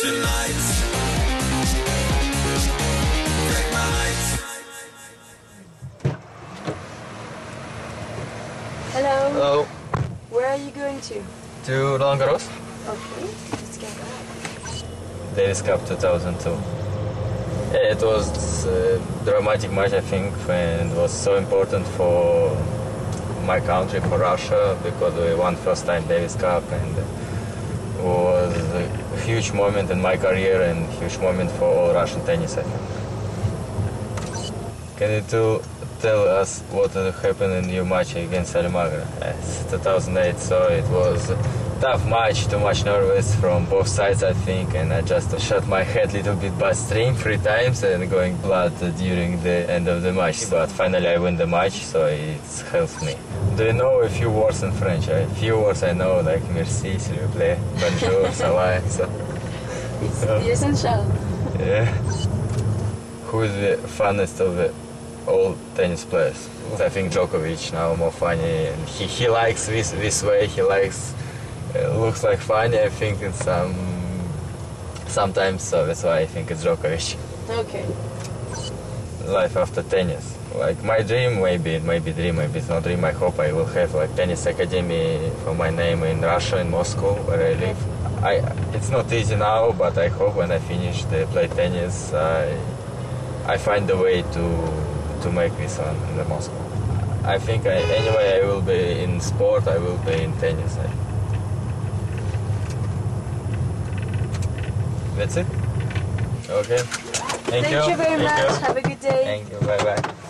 tonight. Break my night. Hello. Hello. Where are you going to? To Roland Garros? Okay, let's get back. Davis Cup 2002. Yeah, it was a dramatic match, I think, and it was so important for my country, for Russia, because we won first time Davis Cup, and it was a huge moment in my career and huge moment for all Russian tennis, I think. Can you tell us what happened in your match against Almagro? It's 2008, so it was a tough match, too much nervous from both sides, I think, and I just shot my head a little bit by stream 3 times and going blood during the end of the match. But finally I win the match, so it helped me. Do you know a few words in French? A few words I know, like merci, s'il vous plaît, bonjour, ça va, so. It's the essential. Yeah. Who is the funnest of the all tennis players? I think Djokovic now more funny, and he likes this way. He likes looks like funny. I think it's sometimes, so that's why I think it's Djokovic. Okay. Life after tennis, like my dream, maybe dream, maybe it's not dream. I hope I will have like tennis academy for my name in Russia, in Moscow, where I live. It's not easy now, but I hope when I finish the play tennis, I find a way to make this one in the Moscow. I think anyway I will be in sport, I will be in tennis. That's it? Okay. Thank you. Thank you very much. Have a good day. Thank you. Bye-bye.